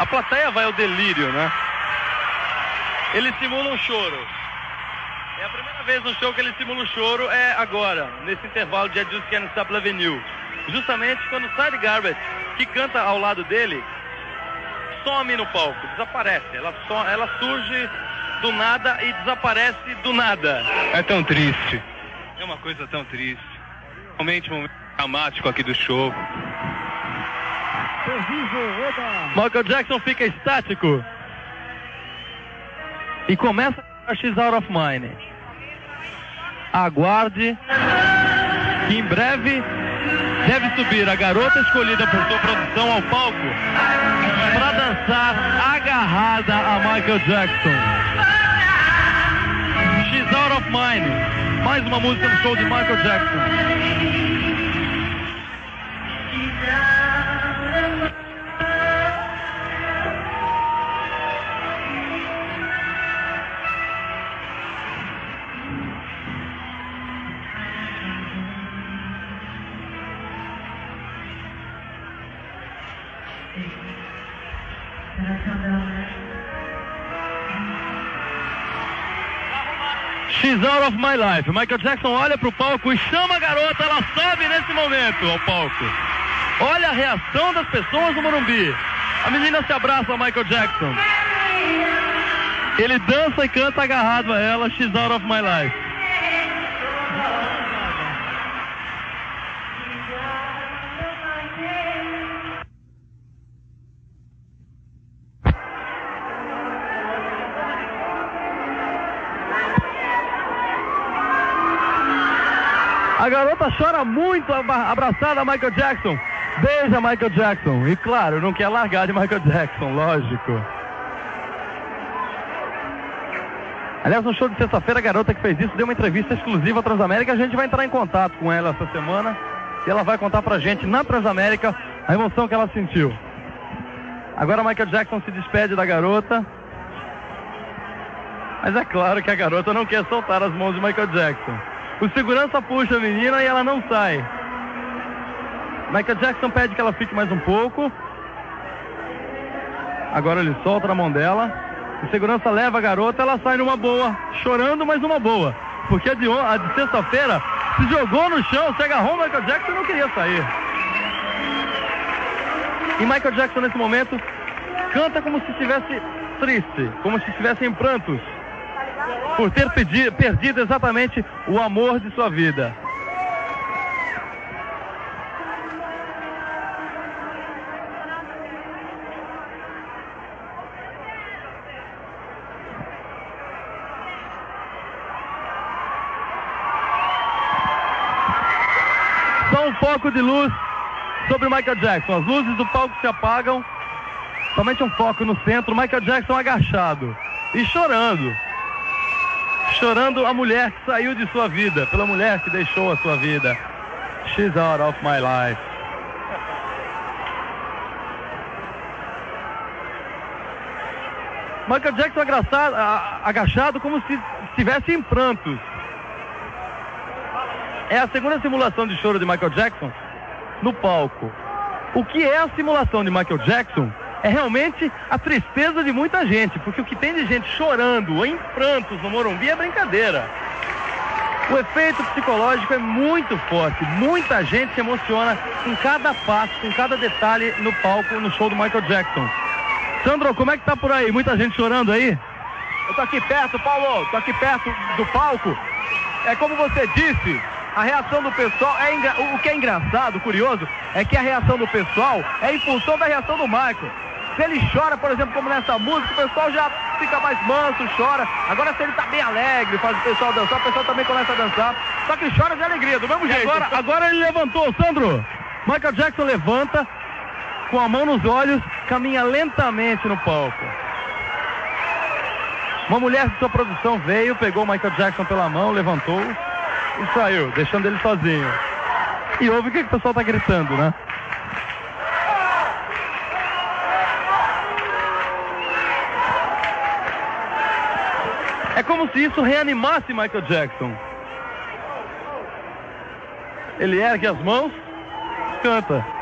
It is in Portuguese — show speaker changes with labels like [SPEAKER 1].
[SPEAKER 1] A plateia vai ao delírio, né? Ele simula um choro. É a primeira vez no show que ele simula um choro, é agora, nesse intervalo de I Just Can't Stop Loving You. Justamente quando Syd Garrett, que canta ao lado dele, some no palco, desaparece. Ela surge do nada e desaparece do nada.
[SPEAKER 2] É tão triste. É uma coisa tão triste. Realmente um momento dramático aqui do show.
[SPEAKER 1] Michael Jackson fica estático e começa a She's Out of Mine. Aguarde que em breve deve subir a garota escolhida por sua produção ao palco para dançar agarrada a Michael Jackson. She's Out of Mine, mais uma música no show de Michael Jackson. She's Out of My Life. Michael Jackson olha para o palco e chama a garota, ela sobe nesse momento ao palco. Olha a reação das pessoas no Morumbi. A menina se abraça a Michael Jackson. Ele dança e canta agarrado a ela, She's Out of My Life. A garota chora muito abraçada a Michael Jackson. Beija Michael Jackson. E claro, não quer largar de Michael Jackson, lógico. Aliás, no show de sexta-feira, a garota que fez isso deu uma entrevista exclusiva à Transamérica. A gente vai entrar em contato com ela essa semana e ela vai contar pra gente na Transamérica a emoção que ela sentiu. Agora Michael Jackson se despede da garota. Mas é claro que a garota não quer soltar as mãos de Michael Jackson. O segurança puxa a menina e ela não sai. Michael Jackson pede que ela fique mais um pouco. Agora ele solta a mão dela. O segurança leva a garota, ela sai numa boa. Chorando, mas numa boa. Porque a de sexta-feira se jogou no chão, se agarrou o Michael Jackson e não queria sair. E Michael Jackson nesse momento canta como se estivesse triste, como se estivesse em prantos, por ter perdido exatamente o amor de sua vida. Só um foco de luz sobre Michael Jackson. As luzes do palco se apagam. Somente um foco no centro. Michael Jackson agachado e chorando. Chorando a mulher que saiu de sua vida, pela mulher que deixou a sua vida. She's out of my life. Michael Jackson agachado como se estivesse em prantos. É a segunda simulação de choro de Michael Jackson no palco. O que é a simulação de Michael Jackson é realmente a tristeza de muita gente, porque o que tem de gente chorando em prantos no Morumbi é brincadeira. O efeito psicológico é muito forte, muita gente se emociona com cada passo, com cada detalhe no palco, no show do Michael Jackson. Sandro, como é que tá por aí? Muita gente chorando aí?
[SPEAKER 3] Eu tô aqui perto, Paulo, tô aqui perto do palco. É como você disse, a reação do pessoal, o que é engraçado, curioso, é que a reação do pessoal é em função da reação do Michael. Se ele chora, por exemplo, como nessa música, o pessoal já fica mais manso, chora. Agora se ele tá bem alegre, faz o pessoal dançar, o pessoal também começa a dançar. Só que chora de alegria, do mesmo jeito.
[SPEAKER 1] Agora ele levantou, Sandro. Michael Jackson levanta, com a mão nos olhos, caminha lentamente no palco. Uma mulher de sua produção veio, pegou o Michael Jackson pela mão, levantou e saiu, deixando ele sozinho. E ouve o que o pessoal tá gritando, né? É como se isso reanimasse Michael Jackson. Ele ergue as mãos, canta.